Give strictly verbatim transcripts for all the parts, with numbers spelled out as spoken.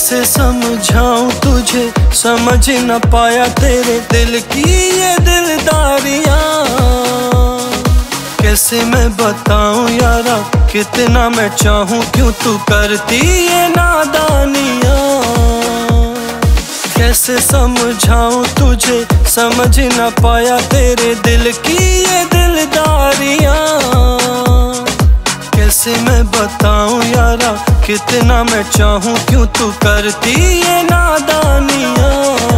कैसे समझाऊं तुझे, समझ न पाया तेरे दिल की ये दिलदारियां। कैसे मैं बताऊं यारा कितना मैं चाहूं, क्यों तू करती ये नादानियां। कैसे समझाऊं तुझे, समझ न पाया तेरे दिल की ये दिलदारियां। कैसे मैं बताऊं यारा कितना मैं चाहूं, क्यों तू करती ये नादानियां।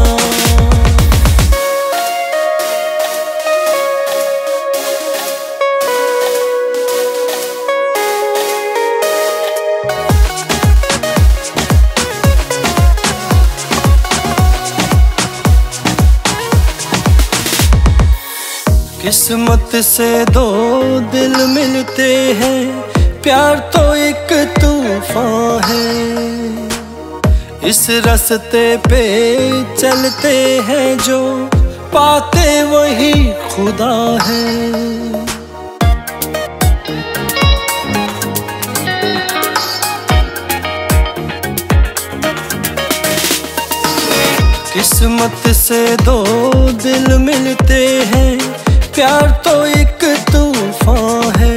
किस्मत से दो दिल मिलते हैं, प्यार तो एक तूफान है। इस रास्ते पे चलते हैं जो पाते वही खुदा है। किस्मत से दो दिल मिलते हैं, प्यार तो एक तूफान है।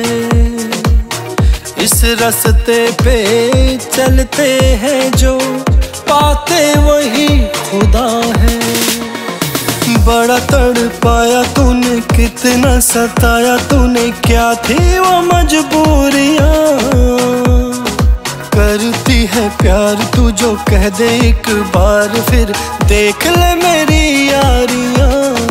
इस रास्ते पे चलते हैं जो पाते वही खुदा है। बड़ा तड़पाया तूने, कितना सताया तूने, क्या थी वो मजबूरियां। करती है प्यार तू जो कह दे एक बार, फिर देख ले मेरी यारियां।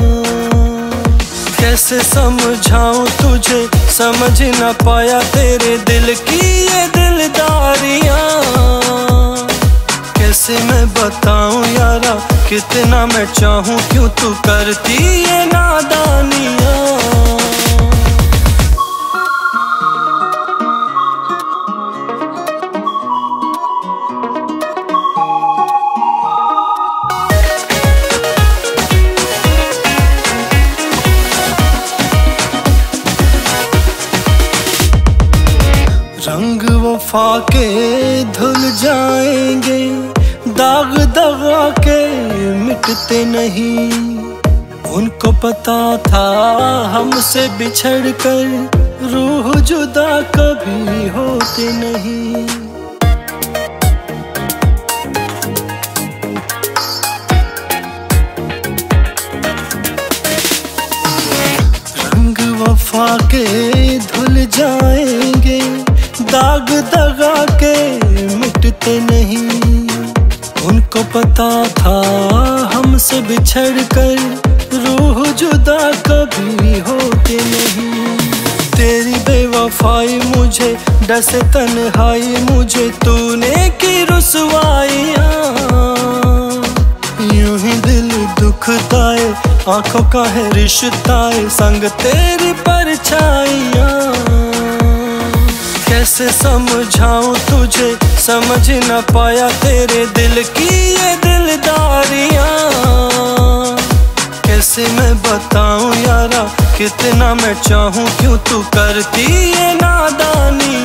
कैसे समझाऊं तुझे, समझ न पाया तेरे दिल की ये दिलदारियां। कैसे मैं बताऊं यारा कितना मैं चाहूं, क्यों तू करती ये नादानियां। रंग वफा के धुल जाएंगे, दाग दगा के मिटते नहीं। उनको पता था हमसे बिछड़ कर रूह जुदा कभी होते नहीं। रंग वफा के धुल जाएंगे, दाग दगा के मिटते नहीं। उनको पता था हमसे बिछड़ कर रूह जुदा कभी होते नहीं। तेरी बेवफाई मुझे डसे, तन्हाई मुझे तूने की रुसवाइयां। यूं ही दिल दुखताए, आंखों का है रिश्ताए, संग तेरी परछाइयां। कैसे समझाऊं तुझे, समझ न पाया तेरे दिल की ये दिलदारियां। कैसे मैं बताऊं यारा कितना मैं चाहूं, क्यों तू करती ये नादानी।